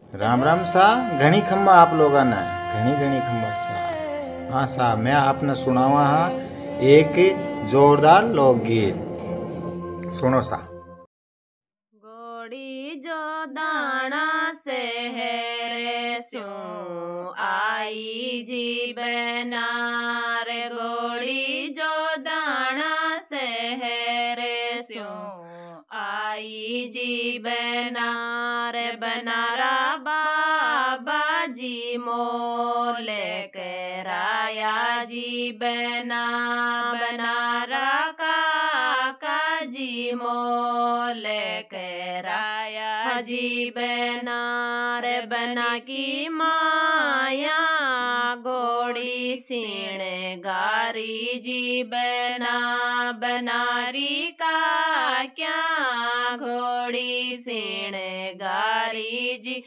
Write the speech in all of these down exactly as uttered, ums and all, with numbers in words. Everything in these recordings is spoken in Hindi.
राम राम सा घणी खम्बा आप लोगों ने घणी घणी खम्बा सा। हाँ सा मैं आपने सुनावा हाँ एक जोरदार लोकगीत सुनो सा। घोड़ी जो दाना से है रे स्यों आई जी बनार, घोड़ी जो दाना से है रे स्यों आई जी बनार, बनारा बाबा जी मोले कराया जी बना, बनारा काका जी मोले कराया जी बनार, बना की माया घोड़ी सीण गारी जी बना, बनारी का क्या घोड़ी सीण गारी जी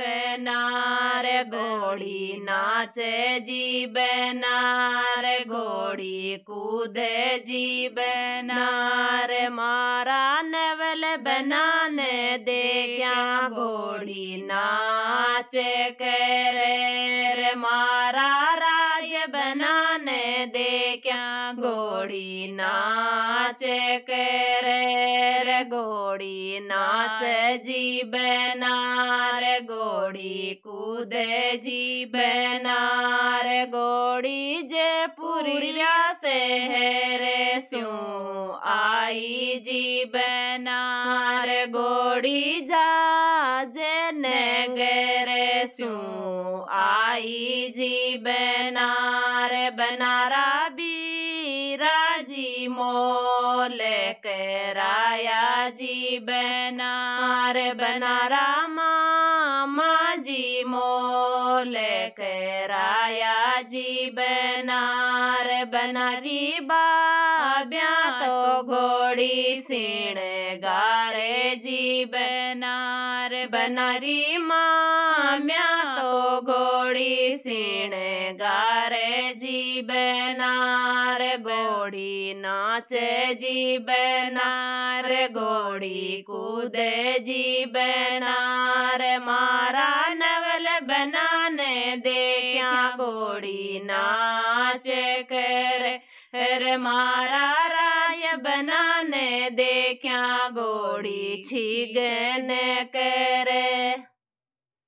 बनार, घोड़ी नाचे जी बनार, घोड़ी कूदे जी बनार, मारा नवल बनाने दे क्या घोड़ी नाचे करे रे, मारा राज बनाने दे क्या घोड़ी नाचे करे रे, घोड़ी नाचे जी बनार, घोड़ी कूदे जी बनार, घोड़ी जयपुरिया से है रे स्यों आई जी बनार, घोड़ी जाजे नगरे स्यों आई जी बनार, बनारा बीरा जी मोले कराया जी बनार, बनारा मामा जी मोले कराया जी बनार, बनारी बाब्या तो घोड़ी सीण गारे जी बनार, बनारी माम्या तो घोड़ी सीण गारे जी बनार, घोड़ी नाचे जी बनार, घोड़ी कूदे जी बनार, मारा नवल बनाने दे क्या घोड़ी नाचे करे रे, मारा राय बनाने दे क्या घोड़ी छिगन करे।